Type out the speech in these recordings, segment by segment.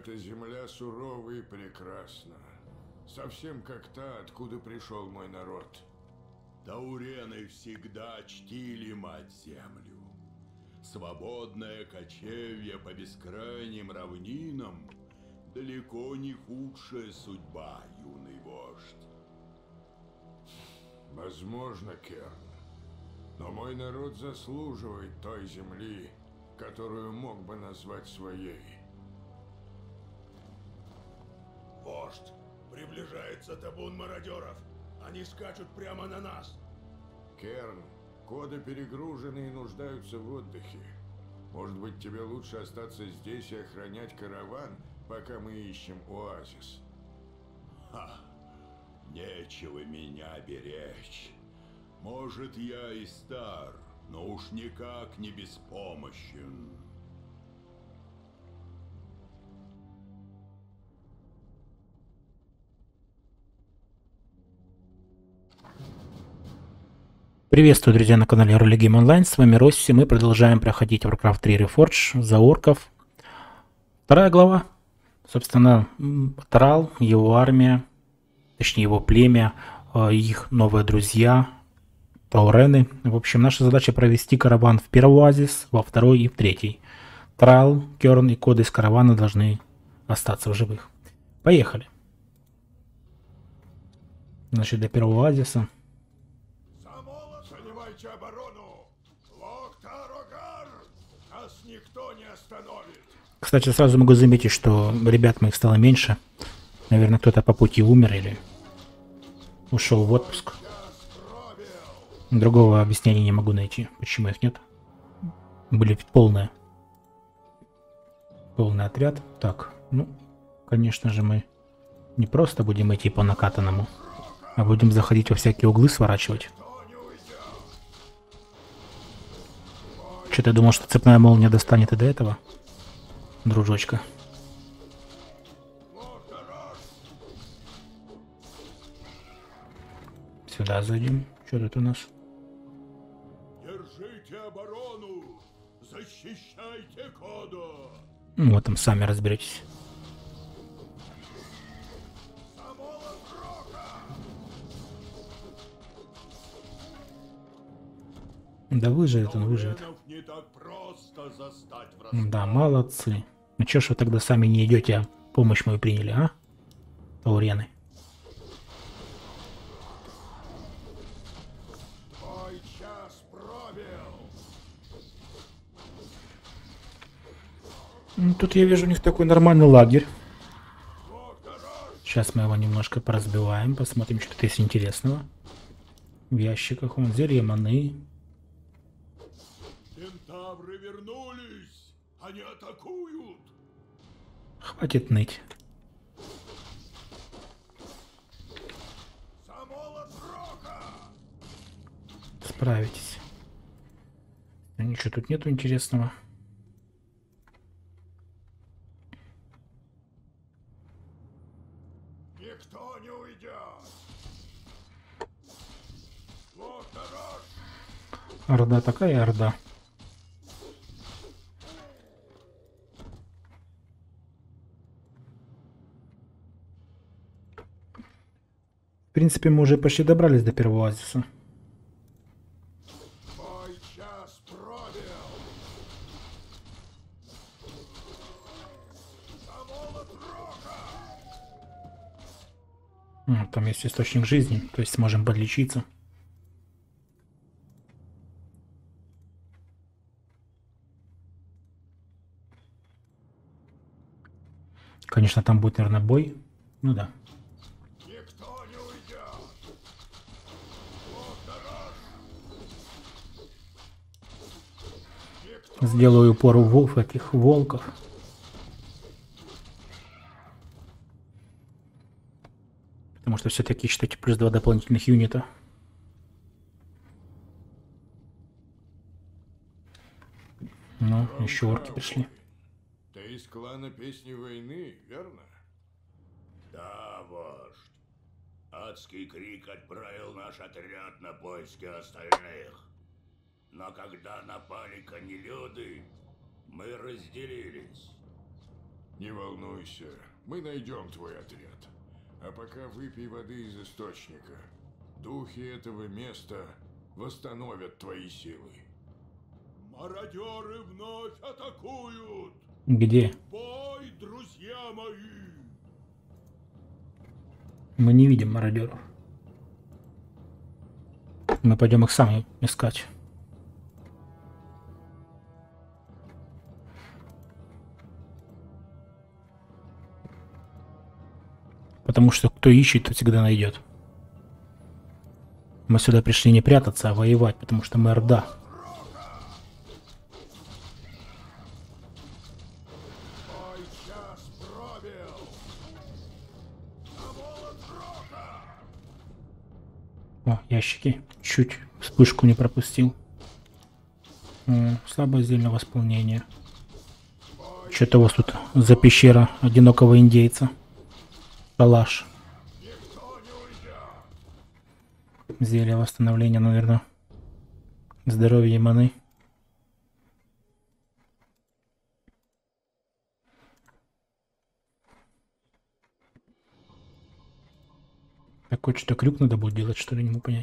Эта земля сурова и прекрасна. Совсем как та, откуда пришел мой народ. Таурены всегда чтили мать-землю. Свободное кочевье по бескрайним равнинам далеко не худшая судьба, юный вождь. Возможно, Керн. Но мой народ заслуживает той земли, которую мог бы назвать своей. Вождь, приближается табун мародеров. Они скачут прямо на нас. Керн, коды перегружены и нуждаются в отдыхе. Может быть, тебе лучше остаться здесь и охранять караван, пока мы ищем оазис? Ха, нечего меня беречь. Может, я и стар, но уж никак не беспомощен. Приветствую, друзья, на канале Ролигейм Онлайн. С вами Росси. Мы продолжаем проходить Warcraft 3 Reforged за орков. Вторая глава. Собственно, Трал, его армия, точнее его племя, их новые друзья, Таурены. В общем, наша задача провести караван в первый оазис, во второй и в третий. Трал, Керн и коды из каравана должны остаться в живых. Поехали. Значит, до первого оазиса. Занимайте оборону! Локтарогар! Нас никто не остановит! Кстати, сразу могу заметить, что ребят моих стало меньше. Наверное, кто-то по пути умер или ушел в отпуск. Другого объяснения не могу найти, почему их нет. Были полный отряд. Так, ну, конечно же, мы не просто будем идти по накатанному, а будем заходить во всякие углы, сворачивать. Что ты думал, что цепная молния достанет и до этого, дружочка? Сюда зайдем. Что тут у нас? Держите оборону! Защищайте кода! Ну, вот там сами разберетесь. Да выживет он, выживет. Не так просто застать врасплох. Да, молодцы. Ну чё ж вы тогда сами не идете, а помощь мою приняли, а? Таурены. Мой час пробил! Ну, тут я вижу у них такой нормальный лагерь. Сейчас мы его немножко поразбиваем, посмотрим, что тут есть интересного. В ящиках вон зелье маны. Кентавры вернулись! Они атакуют! Хватит ныть. Справитесь. Ничего тут нету интересного. Никто не уйдет! Орда такая орда. В принципе, мы уже почти добрались до первого оазиса. Мой час пробил! Там есть источник жизни, то есть сможем подлечиться. Конечно, там будет, наверное, бой. Ну да. Никто не уйдет! Сделаю упор в этих волков. Потому что все-таки, считайте, плюс 2 дополнительных юнита. Ну, еще орки пришли. Ты из клана Песни Войны, верно? Да, вождь. Адский крик отправил наш отряд на поиски остальных. Но когда напали конелюды, мы разделились. Не волнуйся, мы найдем твой отряд. А пока выпей воды из источника. Духи этого места восстановят твои силы. Мародеры вновь атакуют! Где? Бой, друзья мои! Мы не видим мародеров. Мы пойдем их сами искать. Потому что кто ищет, тот всегда найдет. Мы сюда пришли не прятаться, а воевать, потому что мы Орда. О, ящики. Чуть вспышку не пропустил. Слабое зельное восполнение. Что-то у вас тут за пещера одинокого индейца. Шалаш. Зелье восстановления, наверное. Здоровье и маны. Такой что-то крюк надо будет делать, что ли, не могу понять.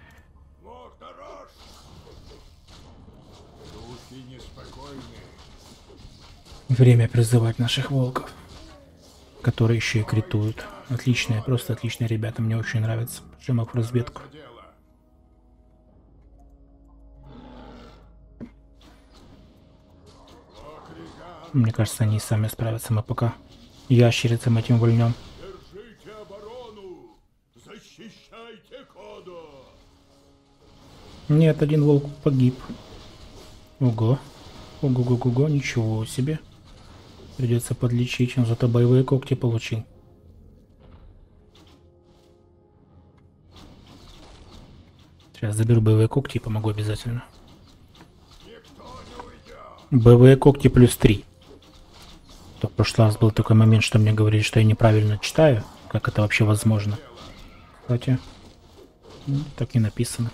Время призывать наших волков, которые еще и критуют. Отличные, просто отличные ребята, мне очень нравится. Пошлем их в разведку. Мне кажется, они и сами справятся. Мы пока ящерицам этим вольнем. Держите оборону! Защищайте Кодо! Нет, один волк погиб. Ого. Ого-го-го-го, ничего себе. Придется подлечить, он зато боевые когти получил. Сейчас заберу боевые когти и помогу обязательно. Боевые когти плюс 3. То в прошлый раз был такой момент, что мне говорили, что я неправильно читаю. Как это вообще возможно? Кстати, так и написано.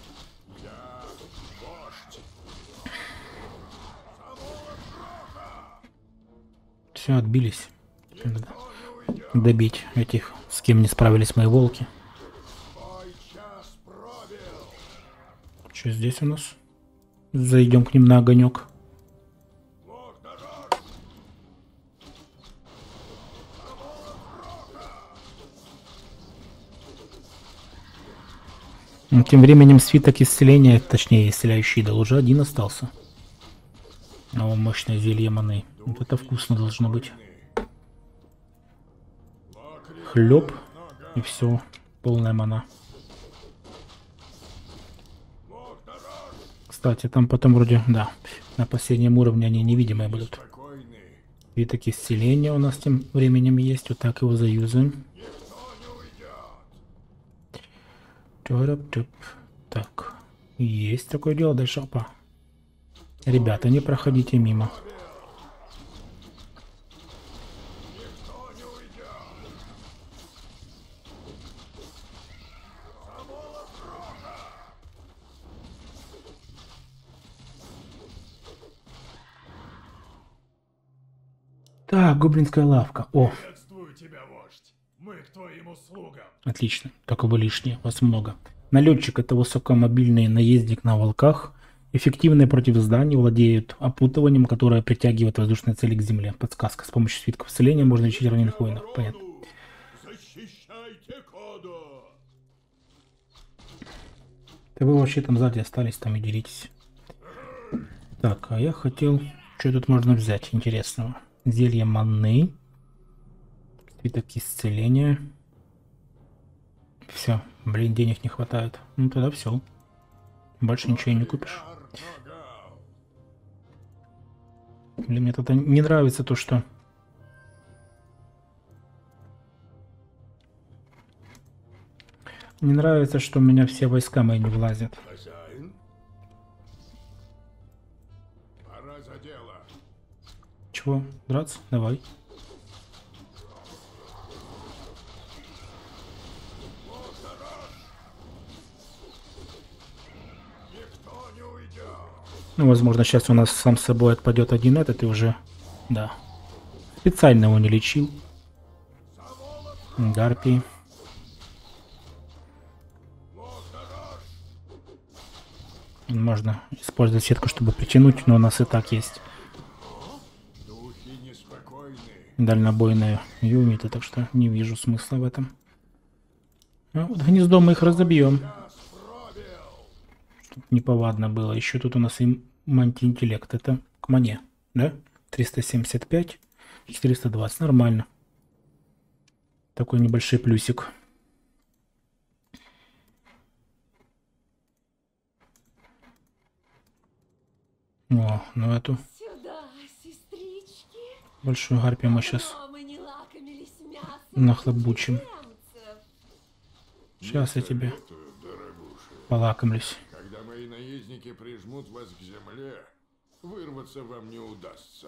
Все, отбились. Надо добить этих, с кем не справились мои волки. Что здесь у нас? Зайдем к ним на огонек. Тем временем свиток исцеления, точнее исцеляющий идол, уже один остался. О, мощное зелье маны. Вот это вкусно должно быть. Хлеб и все. Полная мана. Кстати, там потом вроде, да, на последнем уровне они невидимые будут. Свиток исцеления у нас тем временем есть. Вот так его заюзаем. Так, есть такое дело. Дальше, опа. Ребята, не проходите мимо. Так, гоблинская лавка. О, Приветствую тебя, вождь! Мы к твоим услугам! отлично. Только вы лишние, вас много. Налетчик — это высокомобильный наездник на волках. Эффективные против зданий, владеют опутыванием, которое притягивает воздушные цели к земле. Подсказка. С помощью свитков исцеления можно лечить раненых воинов. Понятно. Защищайте Кодо! Да вы вообще там сзади остались, там и деритесь. Так, а я хотел... Что тут можно взять интересного? Зелье маны. Свиток исцеления. Все. Блин, денег не хватает. Ну тогда все. Больше ничего и не купишь. Блин, мне тогда не нравится то, что... Не нравится, что у меня все войска мои не влазят. Хозяин? Пора за дело. Чего? Драться? Давай. Ну, возможно, сейчас у нас сам с собой отпадет один этот и уже... Да. Специально его не лечил. Гарпии. Можно использовать сетку, чтобы притянуть, но у нас и так есть дальнобойные юниты, так что не вижу смысла в этом. А вот гнездо мы их разобьем. Чтоб неповадно было. Еще тут у нас и мантиинтеллект. Это к мане, да? 375, 420. Нормально. Такой небольшой плюсик. О, ну эту Сюда, сестрички. большую гарпию мы сейчас Давно мы не лакомились мясом нахлобучим. чужеземцев. Сейчас я тебе Советую, дорогуша. полакомлюсь. Когда мои наездники прижмут вас к земле, вырваться вам не удастся.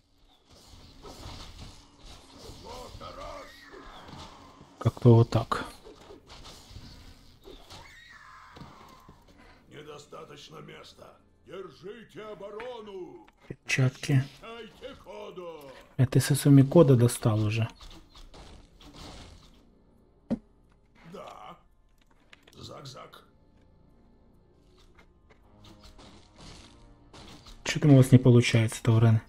Как-то вот так. Недостаточно места. Держите оборону. Перчатки. Дайте ходу. Это с Сумикода достал уже. Да. Зак-зак. Что там у вас не получается, Таурен?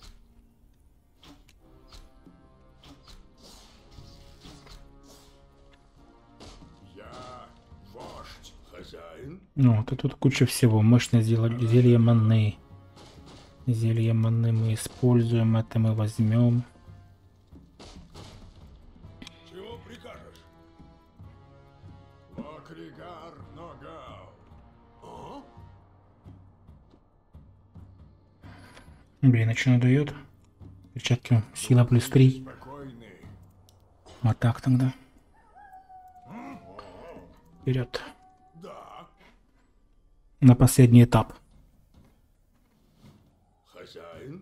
Я вождь, хозяин. Ну, то тут куча всего. Мощное зелье маны. Зелье маны мы используем. Это мы возьмем. Чего прикажешь? Локригар Ногау. А? Блин, а что она дает? Перчатки сила плюс 3. Спокойный. Вот так тогда. Вперед. Да. На последний этап. Хозяин.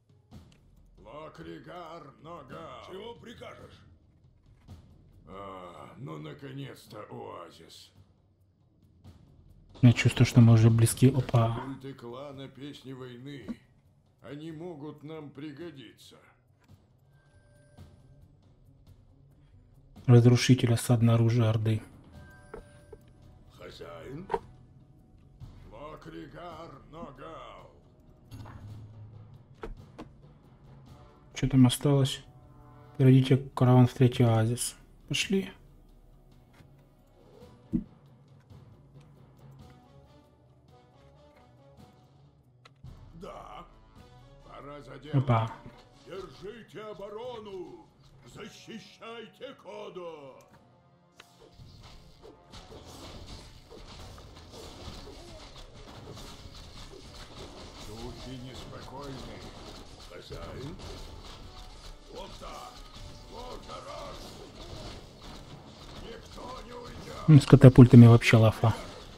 Локригар Ногау. Чего прикажешь? Ну наконец-то оазис. Я чувствую, что мы уже близки. Опа. Культы клана Песни Войны. Они могут нам пригодиться. Разрушитель осадное оружие Орды. Хозяин. Локригар Ногау. Что там осталось? Перейдите караван в третий оазис. Пошли. Да. Пора за дело. Опа. Держите оборону. Защищайте Кодо. Духи неспокойны. Хозяин. Вот так. Вот раз. Никто не уйдет. Ну, с катапультами вообще лафа.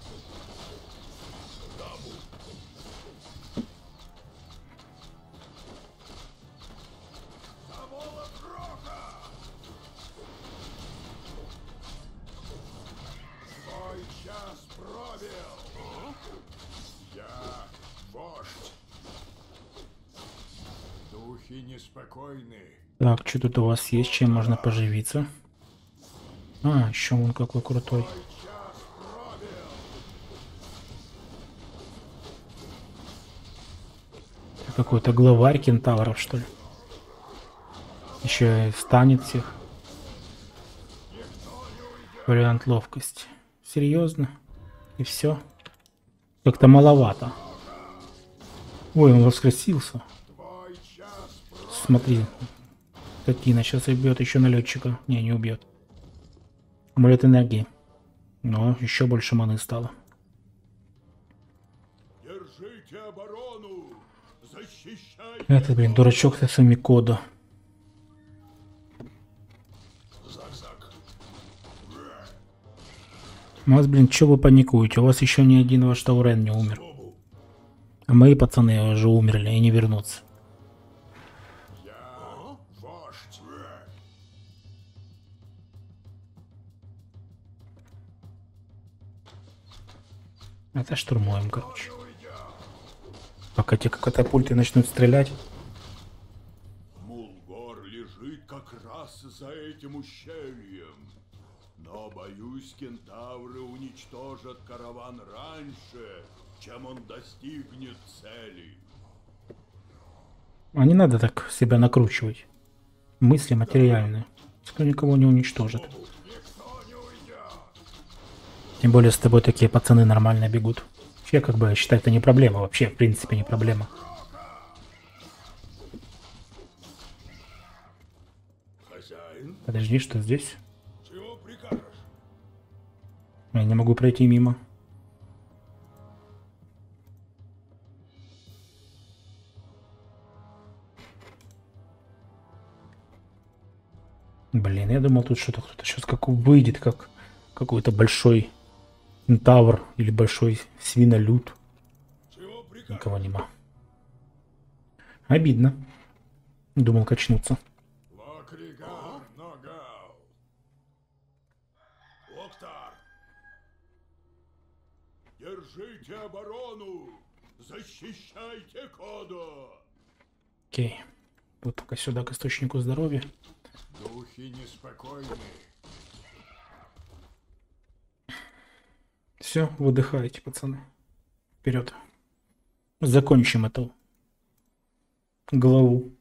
Твой час пробил. Я вождь. Духи неспокойны. Так, что тут у вас есть? Чем можно поживиться? А, еще он какой крутой. Какой-то главарь кентавров, что ли? Еще и станет всех. Вариант ловкости. Серьезно? И все? Как-то маловато. Ой, он воскресился. Твой час пробил. Смотри. Татина сейчас убьет еще налетчика. Не убьет. Амулет энергии. Но еще больше маны стало. Держите оборону. Защищайте. Этот, блин, дурачок со своими кода. Зак-зак. У вас, блин, что вы паникуете? У вас еще ни один ваш Таурен не умер. Бобу. А мои пацаны уже умерли и не вернутся. Я вождь. Это штурмуем, короче. Пока те катапульты начнут стрелять. Мулгор лишь нас за этим ущельем. Но, боюсь, кентавры уничтожат караван раньше, чем он достигнет цели. А не надо так себя накручивать. Мысли материальные. Пускай никого не уничтожит. Никто не уйдет. Тем более с тобой такие пацаны нормально бегут. Вообще, как бы, я считаю, это не проблема. Вообще, в принципе, не проблема. Хозяин, Подожди, что здесь? чего прикажешь? Я не могу пройти мимо. Блин, я думал, тут что-то кто-то сейчас как выйдет, как какой-то большой кентавр или большой свинолюд. Чего прикажешь? Никого нема. Обидно. Думал качнуться. Локригар, Ногау. Октар! Держите оборону! Защищайте Кодо! Окей. Вот только сюда, к источнику здоровья. Духи неспокойны. Все, выдыхайте, пацаны. Вперед. Закончим эту главу.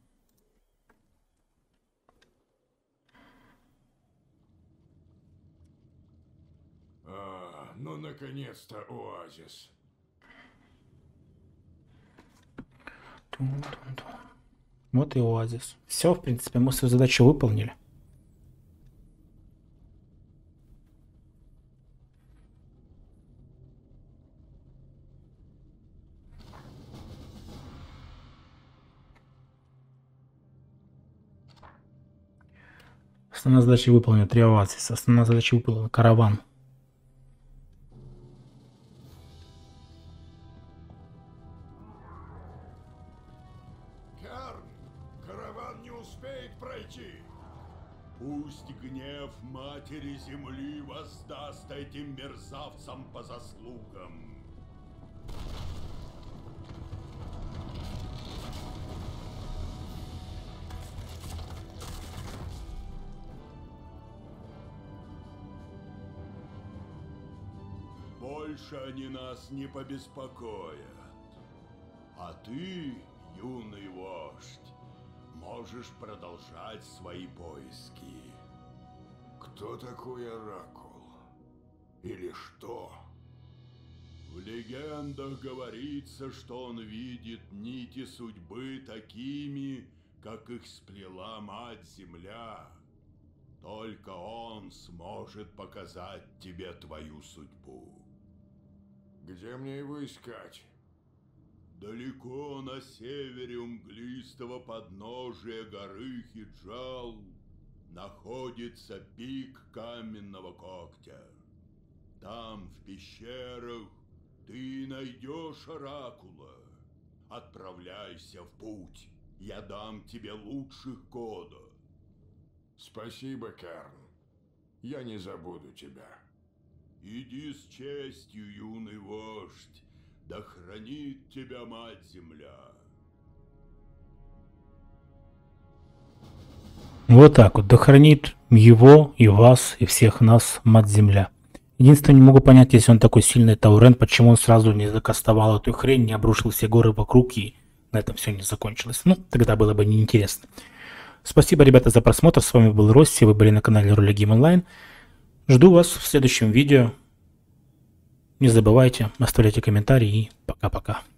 Ну, наконец-то оазис. Вот и оазис. Все, в принципе, мы свою задачу выполнили. Основная задача выполнена. 3 оазиса. Основная задача выполнена. Караван. Керн, караван не успеет пройти. Пусть гнев Матери Земли воздаст этим мерзавцам по заслугам. Больше они нас не побеспокоят. А ты, юный вождь, можешь продолжать свои поиски. Кто такой Оракул? Или что? В легендах говорится, что он видит нити судьбы такими, как их сплела Мать-Земля. Только он сможет показать тебе твою судьбу. Где мне его искать? Далеко на севере у мглистого подножия горы Хиджал находится пик Каменного Когтя. Там, в пещерах, ты найдешь Оракула. Отправляйся в путь. Я дам тебе лучших Кодо. Спасибо, Керн. Я не забуду тебя. Иди с честью, юный вождь. Да хранит тебя Мать-Земля. Вот так вот. Да хранит его и вас, и всех нас Мать-Земля. Единственное, не могу понять, если он такой сильный Таурен, почему он сразу не закастовал эту хрень, не обрушил все горы вокруг и на этом все не закончилось. Ну, тогда было бы неинтересно. Спасибо, ребята, за просмотр. С вами был Росси, вы были на канале Ролегейм Онлайн. Жду вас в следующем видео. Не забывайте, оставляйте комментарии и пока-пока.